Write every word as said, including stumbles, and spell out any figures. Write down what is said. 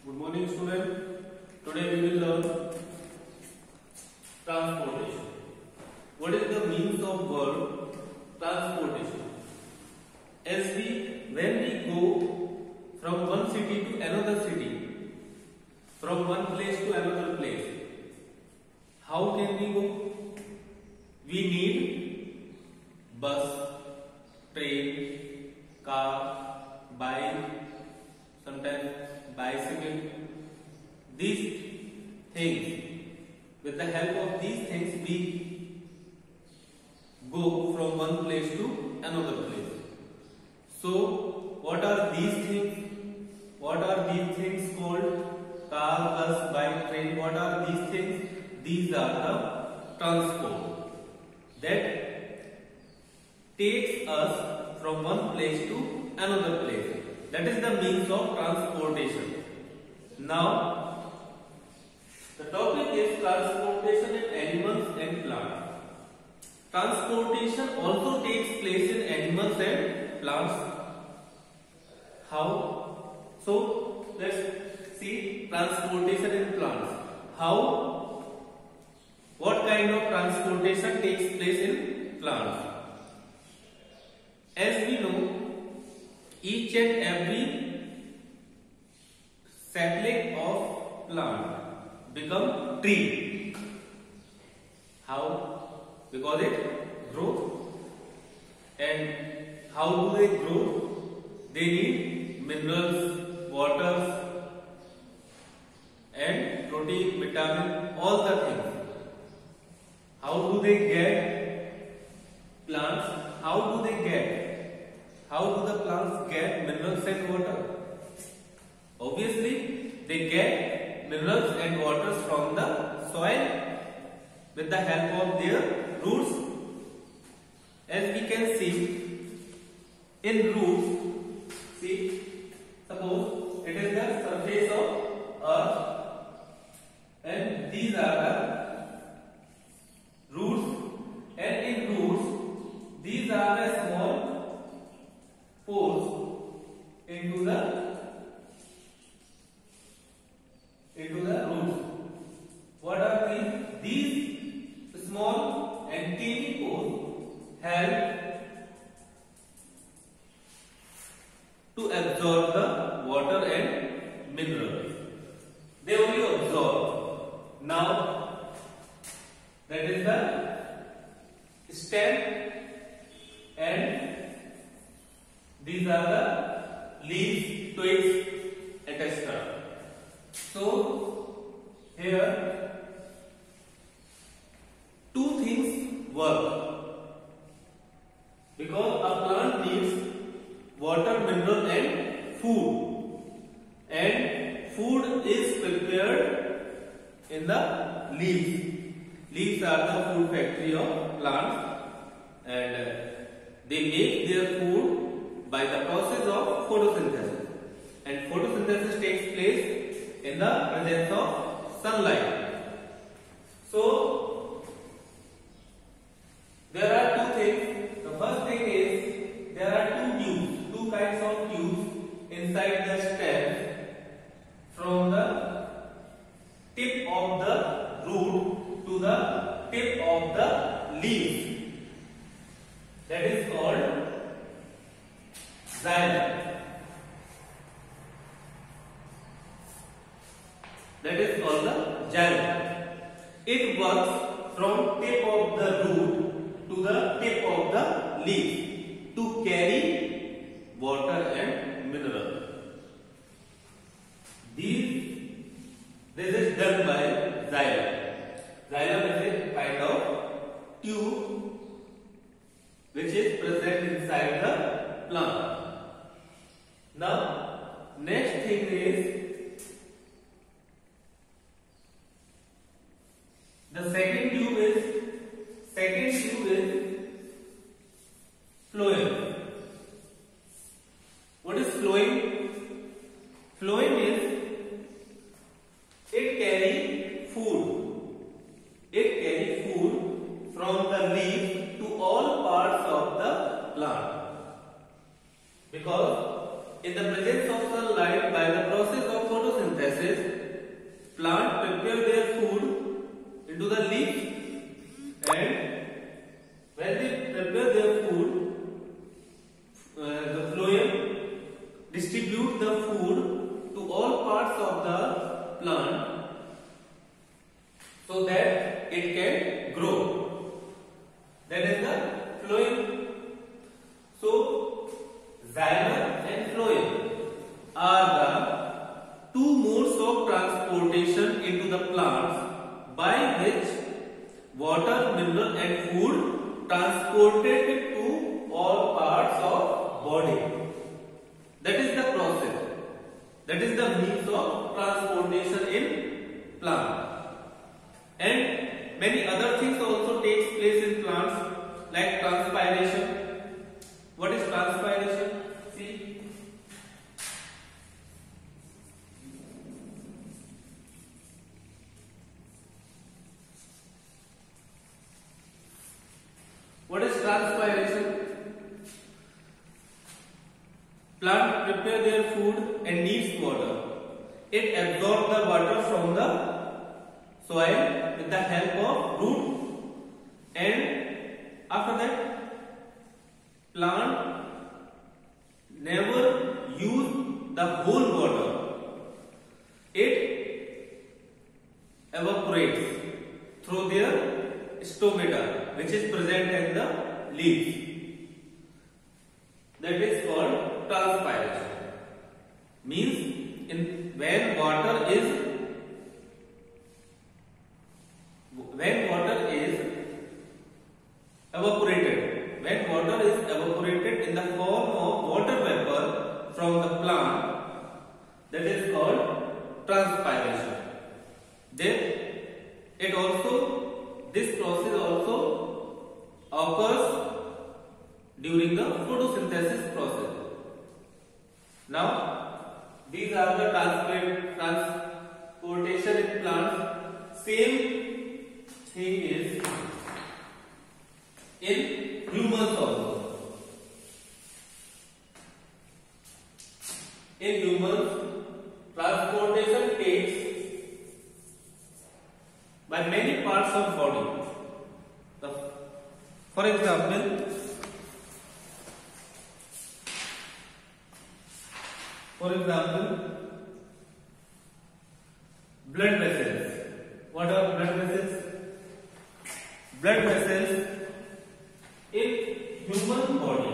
Good morning, student. Today we will learn transportation. What is the means of word transportation? As we, when we go from one city to another city, from one place to another place, how can we go? We need bus, train, car, bike, sometimes bicycle. These things, with the help of these things, we go from one place to another place. So, what are these things? What are these things called? Car, bus, bike, train. What are these things? These are the transport that takes us from one place to another place. That is the means of transportation. Now, the topic is transportation in animals and plants. Transportation also takes place in animals and plants. How? So, let's see transportation in plants. How? What kind of transportation takes place in plants? As we know, each and every sapling of plant become tree. How? Because it grows. And how do they grow? They need minerals, waters, and protein, vitamin, all the things. How do they get plants? How do they get? How do the plants get minerals and water? Obviously, they get minerals and waters from the soil with the help of their roots. As we can see, in roots, see, suppose it is the surface of earth, and these are the roots, and in roots, these are the small pores into the into the roots. What are these? These small and teeny pores help to absorb the water and minerals. They only absorb. Now, that is the stem, and these are the leaves, twigs, et cetera. So, here two things work, because a plant needs water, mineral and food, and food is prepared in the leaves. Leaves are the food factory of plants, and they make their food by the process of photosynthesis, and photosynthesis takes place in the presence of sunlight. So, there are two things. The first thing is, there are two tubes, two kinds of tubes inside the stem, from the tip of the root to the tip of the leaf. That is called xylem. That is called the xylem. It works from tip of the root to the tip of the leaf to carry water and mineral. These, this is done by xylem. Xylem is a kind of tube which is present inside the plant. Now, next thing is, the second tube is, second tube is phloem. What is phloem? Phloem is, it carry food. It carry food from the leaf to all parts of the plant. Because in the presence of sunlight, by the process of photosynthesis, and food transported to all parts of body. That is the process. That is the means of transportation in plant. And many other things also takes place in plants, like transpiration. What is transpiration? See. What is transpiration? Plant prepare their food and needs water. It absorbs the water from the soil with the help of root, and after that plant never use the whole water. It evaporates through their stomata, which is present in the leaves. That is called transpiration. Means in when water is when water is evaporated, when water is evaporated in the form of water vapor from the plant, that is called transpiration. Then it also, this process also occurs during the photosynthesis process. Now, these are the transportation in plants. Same thing is in humans also. In humans, transportation takes by many parts of body. For example, for example, blood vessels. What are blood vessels? Blood vessels in human body.